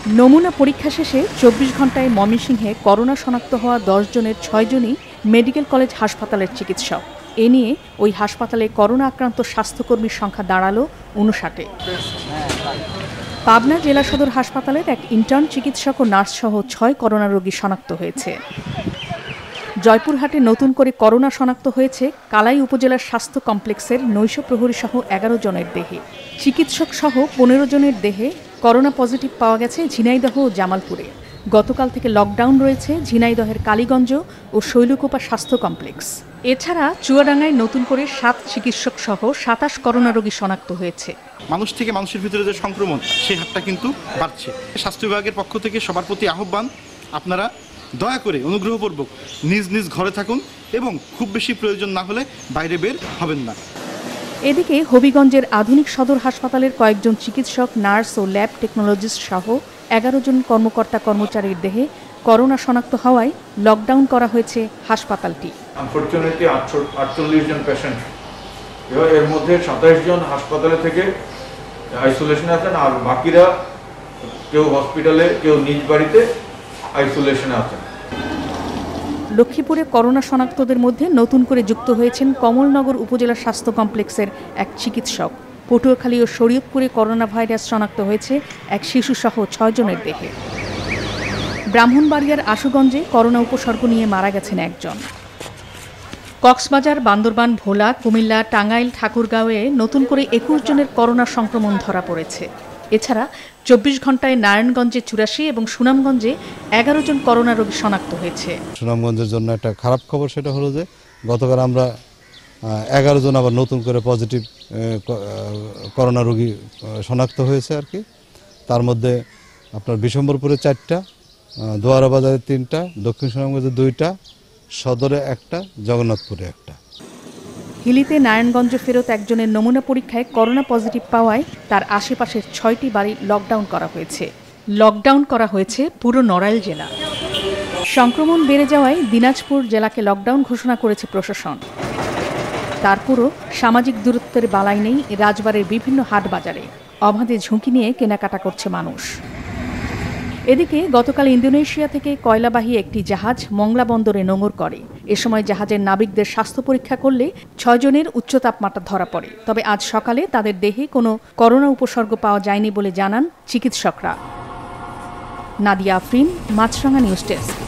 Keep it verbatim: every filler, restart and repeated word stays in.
নমুনা পরীক্ষা শেষে চব্বিশ ঘন্টায় ময়মনসিংহে করোনা শনাক্ত হওয়া দশ জনের ছয় জনই মেডিকেল কলেজ হাসপাতালের চিকিৎসক। এ নিয়ে ওই হাসপাতালে করোনা আক্রান্ত স্বাস্থ্যকর্মীর সংখ্যা দাঁড়ালো উনষাটে। পাবনা জেলা সদর হাসপাতালের এক ইন্টার্ন চিকিৎসক ও নার্সসহ ছয় করোনা রোগী শনাক্ত হয়েছে। জয়পুরহাটে নতুন করে করোনা শনাক্ত হয়েছে কালাই উপজেলার স্বাস্থ্য কমপ্লেক্সের নৈশ প্রহরী সহ এগারো জনের দেহে। চিকিৎসক সহ পনেরো জনের দেহে করোনা পজিটিভ পাওয়া গেছে ঝিনাইদহ ও জামালপুরে। গতকাল থেকে লকডাউন রয়েছে ঝিনাইদহের কালীগঞ্জ ও শৈলকুপা স্বাস্থ্য কমপ্লেক্স। এছাড়া চুয়াডাঙ্গায় নতুন করে সাত চিকিৎসক সহ সাতাশ করোনা রোগী শনাক্ত হয়েছে। মানুষ থেকে মানুষের ভিতরে যে সংক্রমণ, সেই হারটা কিন্তু বাড়ছে। স্বাস্থ্য বিভাগের পক্ষ থেকে সবার প্রতি আহ্বান, আপনারা দয়া করে অনুগ্রহপূর্বক নিজ নিজ ঘরে থাকুন এবং খুব বেশি প্রয়োজন না হলে বাইরে বের হবেন না। এদিকে হবিগঞ্জের আধুনিক সদর হাসপাতালের কয়েকজন চিকিৎসক, নার্স ও ল্যাব টেকনোলজিস্ট সহ এগারো জন কর্মকর্তা কর্মচারীর দেহে করোনা শনাক্ত হওয়ায় লকডাউন করা হয়েছে হাসপাতালটি। আনফরচুনেটলি আটচল্লিশ জন পেশেন্ট, এর মধ্যে সাতাইশ জন হাসপাতালে থেকে আইসোলেশনে আছেন, আর বাকিরা কেউ হসপিটালে, কেউ নিজ বাড়িতে আইসোলেশনে আছেন। লক্ষ্মীপুরে করোনা শনাক্তদের মধ্যে নতুন করে যুক্ত হয়েছেন কমলনগর উপজেলা স্বাস্থ্য কমপ্লেক্সের এক চিকিৎসক। পটুয়াখালী ও শরীয়তপুরে করোনা ভাইরাস শনাক্ত হয়েছে এক শিশুসহ ছয় জনের দেহে। ব্রাহ্মণবাড়িয়ার আশুগঞ্জে করোনা উপসর্গ নিয়ে মারা গেছেন একজন। কক্সবাজার, বান্দরবান, ভোলা, কুমিল্লা, টাঙ্গাইল, ঠাকুরগাঁওয়ে নতুন করে একুশ জনের করোনা সংক্রমণ ধরা পড়েছে। এছাড়া চব্বিশ ঘন্টায় নারায়ণগঞ্জে চুরাশি এবং সুনামগঞ্জে এগারো জন করোনা রোগী শনাক্ত হয়েছে। সুনামগঞ্জের জন্য একটা খারাপ খবর, সেটা হলো যে গতকাল আমরা এগারো জন আবার নতুন করে পজিটিভ করোনা রোগী শনাক্ত হয়েছে আর কি। তার মধ্যে আপনার বিশম্বরপুরে চারটা, দোয়ারা বাজারে তিনটা, দক্ষিণ সুনামগঞ্জে দুইটা, সদরে একটা, জগন্নাথপুরে একটা। হিলিতে নারায়ণগঞ্জ ফেরত একজনের নমুনা পরীক্ষায় করোনা পজিটিভ পাওয়ায় তার আশেপাশের ছয়টি বাড়ি লকডাউন করা হয়েছে। লকডাউন করা হয়েছে পুরো নড়াইল জেলা। সংক্রমণ বেড়ে যাওয়ায় দিনাজপুর জেলাকে লকডাউন ঘোষণা করেছে প্রশাসন। তারপরও সামাজিক দূরত্বের বালাই নেই রাজবাড়ির বিভিন্ন হাট বাজারে। অবাধে ঝুঁকি নিয়ে কেনাকাটা করছে মানুষ। এদিকে গতকাল ইন্দোনেশিয়া থেকে কয়লাবাহী একটি জাহাজ মংলা বন্দরে নোঙর করে। এ সময় জাহাজের নাবিকদের স্বাস্থ্য পরীক্ষা করলে ছয় জনের উচ্চ তাপমাত্রা ধরা পড়ে। তবে আজ সকালে তাদের দেহে কোনো করোনা উপসর্গ পাওয়া যায়নি বলে জানান চিকিৎসকরা। Nadia Afrin, Maasranga news desk.